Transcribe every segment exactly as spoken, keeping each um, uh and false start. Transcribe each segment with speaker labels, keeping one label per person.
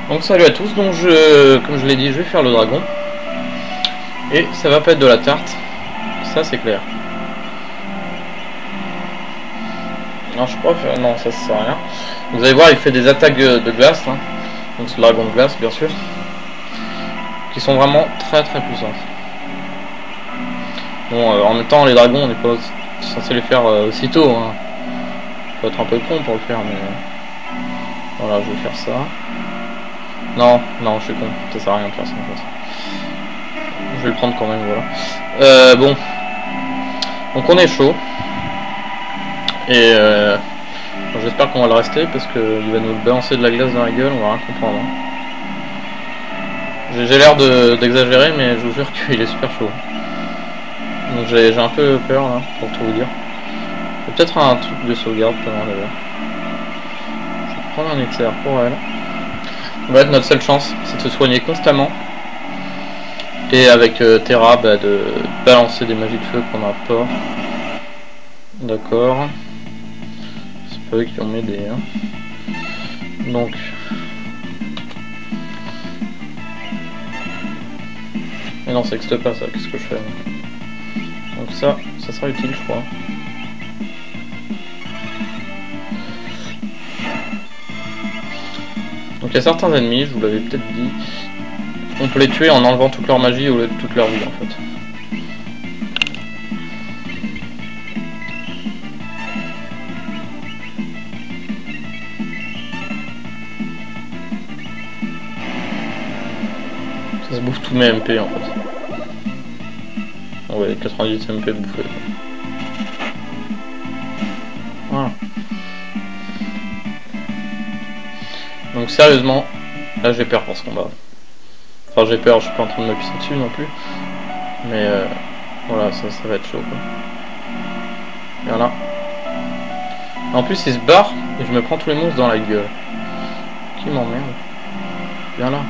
Speaker 1: Donc salut à tous, donc je, comme je l'ai dit, je vais faire le dragon. Et ça va pas être de la tarte, ça c'est clair. Non, je crois que non, ça sert à rien. Vous allez voir, il fait des attaques de glace, hein. Donc c'est le dragon de glace bien sûr, qui sont vraiment très très puissantes. Bon, euh, en même temps, les dragons, on n'est pas censé les faire euh, aussitôt, hein. Faut être un peu con pour le faire, mais euh... voilà, je vais faire ça. Non, non, je suis con, ça sert à rien de faire ça en fait. Je vais le prendre quand même, voilà. Euh, bon, donc on est chaud. Et euh, j'espère qu'on va le rester parce qu'il va nous balancer de la glace dans la gueule, on va rien comprendre. Hein. J'ai l'air d'exagérer, de, mais je vous jure qu'il est super chaud. Donc j'ai un peu peur là, pour tout vous dire. Peut-être un truc de sauvegarde pendant d'ailleurs. Je vais prendre un éclair pour elle. Ça va être notre seule chance, c'est de se soigner constamment. Et avec euh, Terra, bah, de balancer des magies de feu qu'on n'a pas. D'accord. C'est pas eux qui vont m'aider. Hein. Donc. Mais non, ça n'existe pas ça, qu'est-ce que je fais? Donc ça, ça sera utile je crois. Donc il y a certains ennemis, je vous l'avais peut-être dit, on peut les tuer en enlevant toute leur magie au lieu de toute leur vie en fait. Ça se bouffe tous mes M P en fait. Ouais, quatre-vingt-dix M P bouffés. Voilà. Donc sérieusement, là j'ai peur pour ce combat. Enfin j'ai peur, je suis pas en train de me pisser dessus non plus. Mais euh, voilà, ça, ça va être chaud quoi. Voilà. En plus il se barre et je me prends tous les monstres dans la gueule. Qui m'emmerde. Viens là.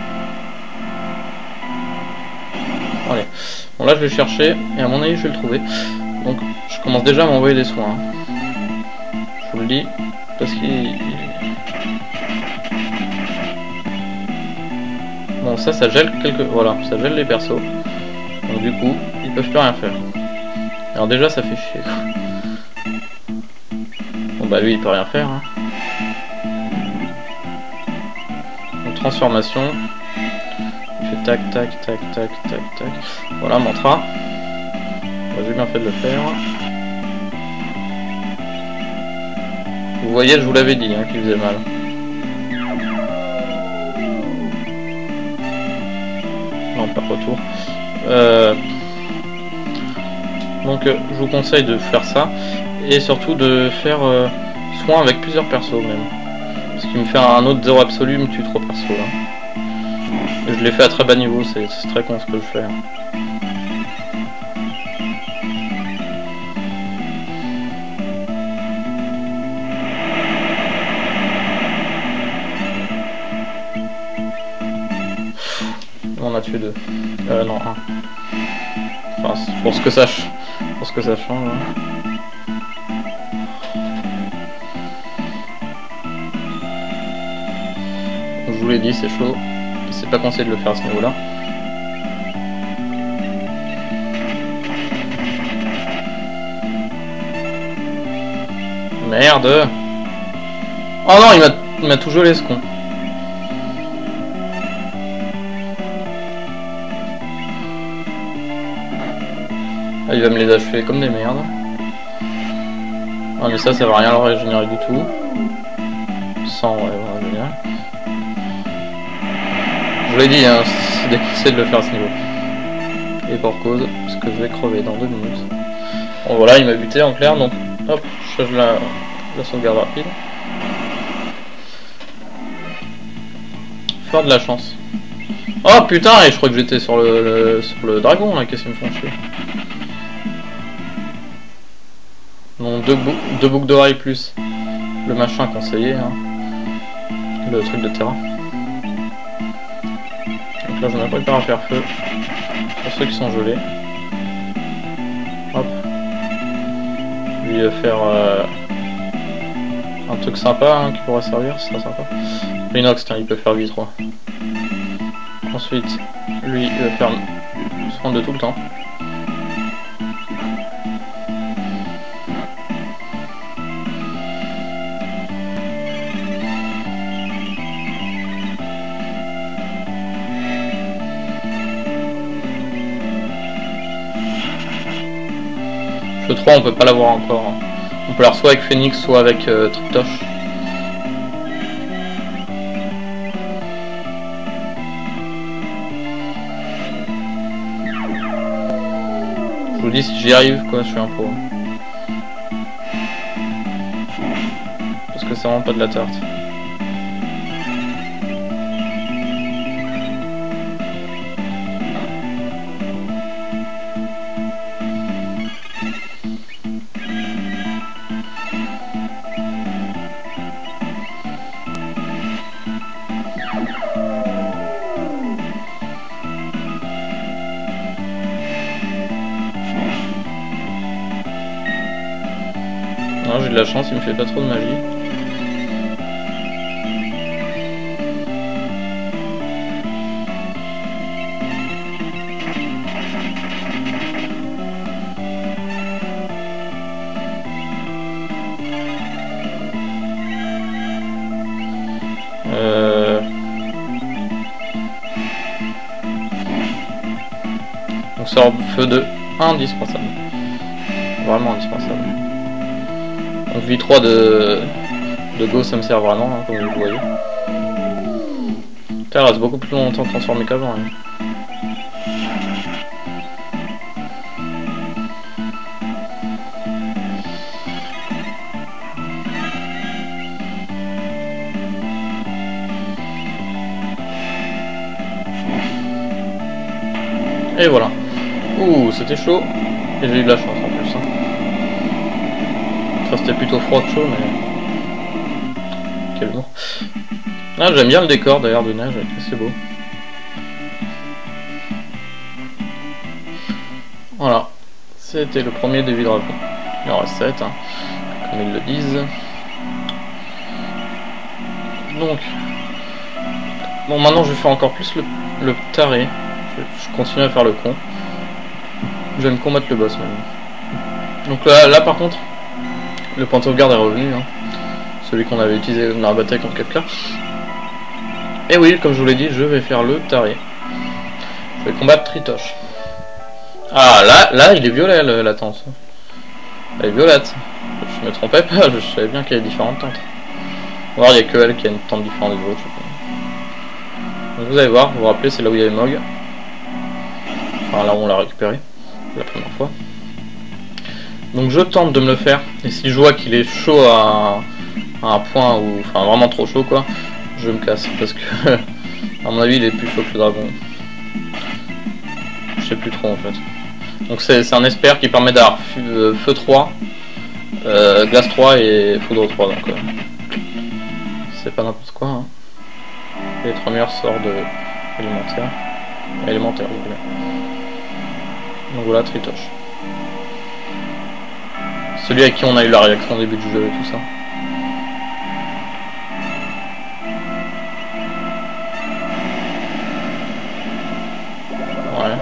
Speaker 1: Allez. Bon là je vais le chercher et à mon avis je vais le trouver. Donc je commence déjà à m'envoyer des soins. Je vous le dis. Parce qu'il... Bon ça ça gèle quelques... Voilà, ça gèle les persos. Donc du coup, ils peuvent plus rien faire. Alors déjà ça fait chier. Bon bah lui il peut rien faire. Hein. Donc transformation. Il fait tac tac tac tac tac tac. Voilà mantra. Bah, j'ai bien fait de le faire. Vous voyez, je vous l'avais dit hein, qu'il faisait mal. Non, pas retour. Euh... Donc euh, je vous conseille de faire ça. Et surtout de faire euh, soin avec plusieurs persos même. Parce qu'il me fait un autre zéro absolu, il me tue trois persos là. Et je l'ai fait à très bas niveau, c'est très con ce que je fais. On a tué deux. Euh non, un. Enfin, pour ce que ça, pour ce que ça change. Hein. Je vous l'ai dit, c'est chaud. C'est pas conseillé de le faire à ce niveau-là. Merde. Oh non, il m'a tout gelé ce con. Ah, il va me les achever comme des merdes. Ah mais ça, ça va rien leur régénérer du tout. cent, ouais, voilà, génial. Je vous l'ai dit, hein, c'est déconseillé de le faire à ce niveau. Et pour cause, parce que je vais crever dans deux minutes. Bon voilà, il m'a buté en clair, donc hop, je change la, la sauvegarde rapide. Faire de la chance. Oh putain, et je crois que j'étais sur le, le sur le dragon là, qu'est-ce qu'ils me font chier. Donc deux, bou deux boucles d'oreilles plus le machin conseillé, hein. Le truc de terrain. Donc là j'en ai pas à faire feu. Pour ceux qui sont gelés. Hop. Lui faire euh, Un truc sympa hein, qui pourrait servir, ce serait sympa. L'inox, tiens, il peut faire V trois. Ensuite, lui, il va faire soin de tout le temps. Le trois, on peut pas l'avoir encore. On peut l'avoir soit avec Phoenix, soit avec euh, Tritoche. Je vous dis, si j'y arrive, quoi, je suis un pro. Parce que c'est vraiment pas de la tarte. Non, j'ai de la chance, il me fait pas trop de magie. Euh... Donc sort feu de indispensable. Vraiment indispensable. Donc V trois de, de Go ça me sert vraiment, hein, comme vous le voyez. Ça reste beaucoup plus longtemps transformé qu'avant. Hein. Et voilà. Ouh, c'était chaud. Et j'ai eu de la chance en plus. Hein. Enfin, c'était plutôt froid que chaud, mais... Quel mot. Ah, j'aime bien le décor d'ailleurs de neige, c'est beau. Voilà. C'était le premier des vies dragons. Il en reste sept, hein, comme ils le disent. Donc... Bon, maintenant je vais faire encore plus le, le taré. Je continue à faire le con. Je vais me combattre le boss maintenant. Donc là, là par contre, le point de sauvegarde est revenu. Hein. Celui qu'on avait utilisé dans la bataille contre quatre K. Et oui, comme je vous l'ai dit, je vais faire le taré. Je vais combattre Tritoche. Ah là, là il est violet la tente. Elle est violette. Je me trompais pas, je savais bien qu'il y a différentes tentes. On va voir, il n'y a que elle qui a une tente différente des autres. Donc vous allez voir, vous vous rappelez, c'est là où il y avait Mog. Enfin là où on l'a récupéré la première fois. Donc je tente de me le faire, et si je vois qu'il est chaud à, à un point où, enfin vraiment trop chaud quoi, je me casse parce que à mon avis il est plus chaud que le dragon. Je sais plus trop en fait. Donc c'est un espère qui permet d'avoir feu trois, euh, glace trois et foudre trois, donc euh, c'est pas n'importe quoi. Hein. Les trois meilleurs sorts de élémentaire. Élémentaire, vous voulez. Donc voilà, Tritoche. Celui avec qui on a eu la réaction au début du jeu et tout ça. Ouais.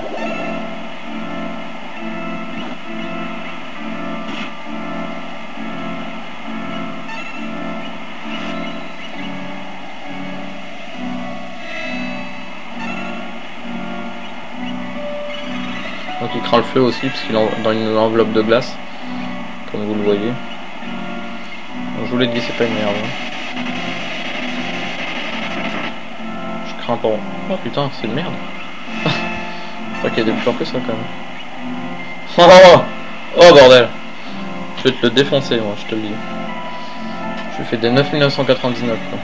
Speaker 1: Donc il craint le feu aussi parce qu'il est dans une enveloppe de glace, comme vous le voyez. Donc, je vous l'ai dit, c'est pas une merde. Je crains pas. Oh putain, c'est une merde. Je crois qu'il y a des plus forts que ça quand même. Oh, oh, oh bordel. Je vais te le défoncer moi, je te le dis. Je fais des neuf mille neuf cent quatre-vingt-dix-neuf quoi.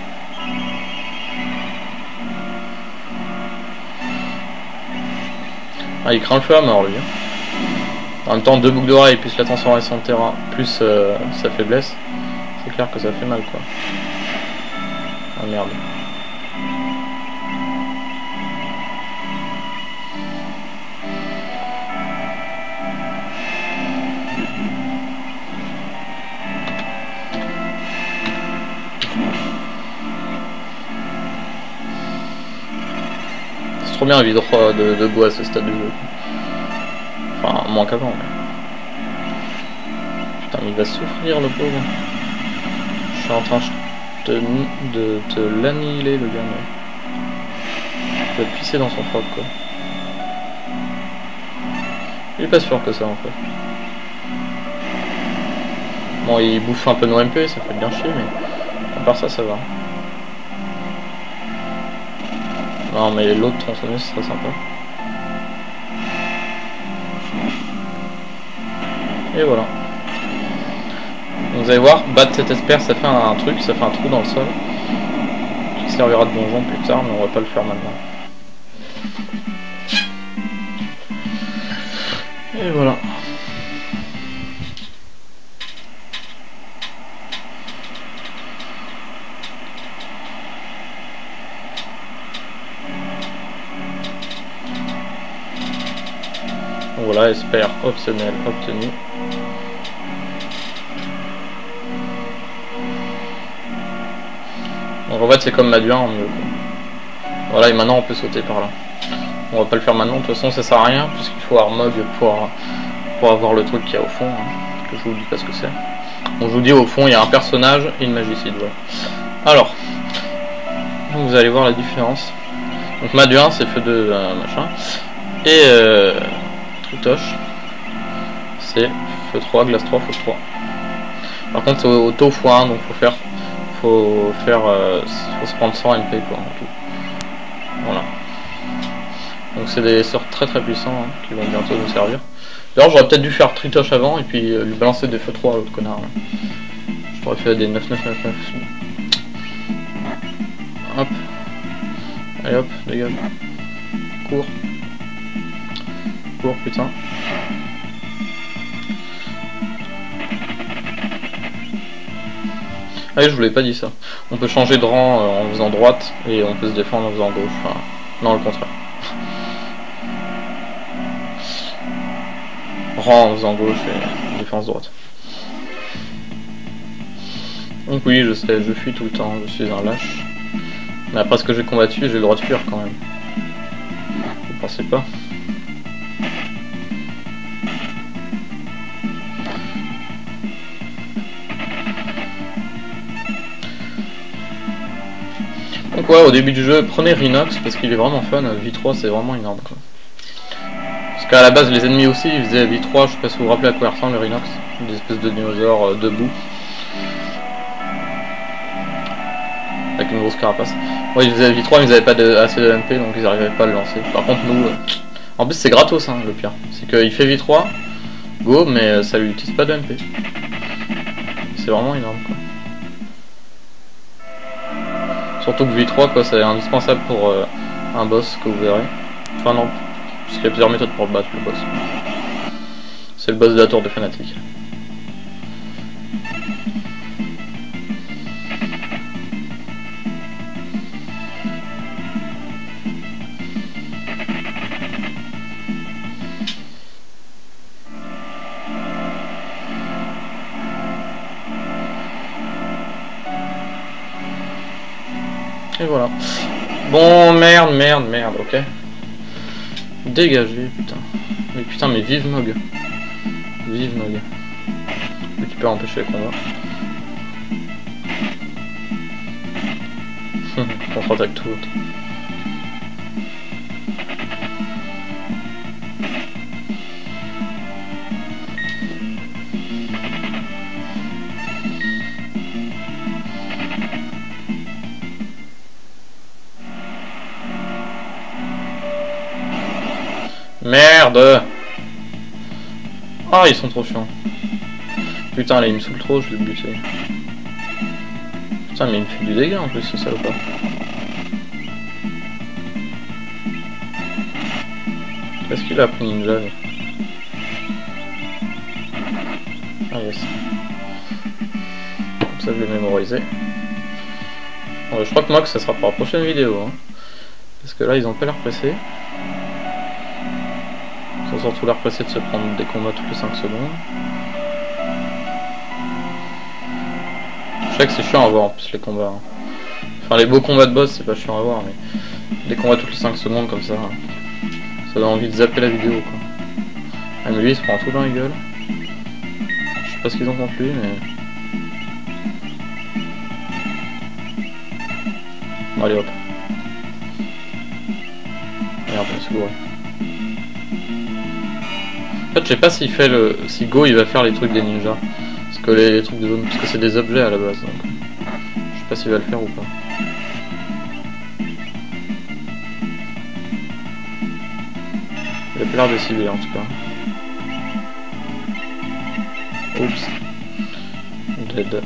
Speaker 1: Ah, il craint le feu à mort lui. En même temps, deux boucles d'oreilles plus la transformation de terrain, plus euh, sa faiblesse, c'est clair que ça fait mal quoi. Ah merde. trop bien V trois de, de Go à ce stade du jeu. Enfin, moins qu'avant. Mais... Putain, mais il va souffrir le pauvre. Je suis en train de, de te l'annihiler le gars. Mais... Il va pisser dans son froc quoi. Il est pas sûr que ça en fait. Bon, il bouffe un peu nos M P, ça fait bien chier, mais à part ça, ça va. Non, mais l'autre tronçonneuse ce serait sympa. Et voilà. Donc, vous allez voir, battre cette espère, ça fait un, un truc, ça fait un trou dans le sol. Qui servira de donjon plus tard, mais on va pas le faire maintenant. Et voilà. Voilà, espère optionnel obtenu. Donc en fait c'est comme Maduin en mieux. Voilà, et maintenant on peut sauter par là. On va pas le faire maintenant, de toute façon ça sert à rien puisqu'il faut Armog pour, pour avoir le truc qu'il y a au fond, hein, que je vous dis pas ce que c'est. Donc je vous dis au fond il y a un personnage et une magicide. Voilà. Alors, vous allez voir la différence. Donc Maduin c'est feu de euh, machin. Et euh, Trutoche c'est feu trois, glace trois, feu trois. Par contre c'est auto fois un, donc faut faire faut faire euh, faut se prendre cent M P quoi en tout. Voilà. Donc c'est des sorts très très puissants hein, qui vont bientôt nous servir. D'ailleurs j'aurais peut-être dû faire Tritoche avant et puis euh, lui balancer des feux trois à l'autre connard. Là. Je pourrais faire des neuf neuf neuf neuf. Hop. Allez hop, dégage. Cours. Cours putain. Ah oui, je vous l'ai pas dit ça. On peut changer de rang euh, en faisant droite et on peut se défendre en faisant gauche. Enfin, non, le contraire. Rang en faisant gauche et défense droite. Donc oui, je sais, je fuis tout le temps, je suis un lâche. Mais après ce que j'ai combattu, j'ai le droit de fuir quand même. Vous pensez pas? Donc ouais, au début du jeu, prenez Rhinox parce qu'il est vraiment fun, V trois c'est vraiment énorme quoi. Parce qu'à la base les ennemis aussi ils faisaient V trois, je sais pas si vous vous rappelez à quoi ressemble le Rhinox, des espèces de dinosaures euh, debout. Avec une grosse carapace. Ouais, ils faisaient V trois mais ils avaient pas de, assez de M P donc ils arrivaient pas à le lancer. Par contre nous, euh... en plus c'est gratos hein, le pire. C'est qu'il fait V trois, go, mais ça lui utilise pas de M P. C'est vraiment énorme quoi. Surtout que V trois quoi, c'est indispensable pour euh, un boss que vous verrez. Enfin non, parce qu'il y a plusieurs méthodes pour le battre le boss. C'est le boss de la tour de Fanatique. Et voilà. Bon, merde, merde, merde, ok. Dégagez, putain. Mais putain, mais vive Mog. Vive Mog. Mais tu peux empêcher les combats. Contre-attaque tout l'autre. Merde! Ah, ils sont trop chiants. Putain, là, il me saoule trop, je l'ai buté. Putain, mais il me fait du dégât en plus, ce salopard. Qu'est-ce qu'il a appris ninja, lui? Ah, yes. Comme ça, je l'ai mémorisé. Bon, je crois que moi, que ça sera pour la prochaine vidéo. Hein. Parce que là, ils ont pas l'air pressés. Ils sont surtout l'air pressés de se prendre des combats toutes les cinq secondes. Je sais que c'est chiant à voir en plus les combats. Hein. Enfin les beaux combats de boss c'est pas chiant à voir mais Dès qu'on voit toutes les cinq secondes comme ça, ça donne envie de zapper la vidéo quoi. Ah mais lui il se prend tout dans la gueule. Je sais pas ce qu'ils ont contre lui mais... Bon, allez hop. Merde, on se gouré. En fait je sais pas s'il fait le... si Go il va faire les trucs des ninjas. Parce que les, les trucs de zone... Parce que c'est des objets à la base donc... Je sais pas s'il va le faire ou pas. Il a plus l'air de cibler en tout cas. Oups. Dead.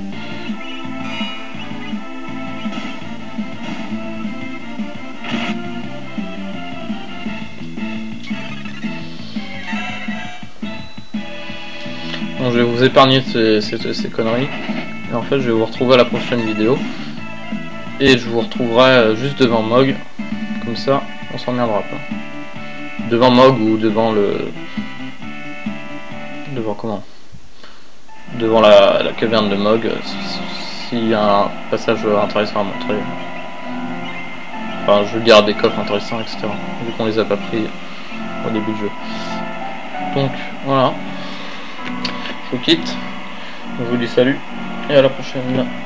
Speaker 1: Bon, je vais vous épargner ces, ces, ces conneries. Et en fait je vais vous retrouver à la prochaine vidéo. Et je vous retrouverai juste devant Mog. Comme ça, on s'emmerdera pas. Devant Mog ou devant le... Devant comment Devant la, la caverne de Mog, s'il y a un passage intéressant à montrer. Enfin, je veux dire des coffres intéressants, et cetera. Vu qu'on les a pas pris au début du jeu. Donc, voilà. Je vous quitte. Je vous dis salut et à la prochaine.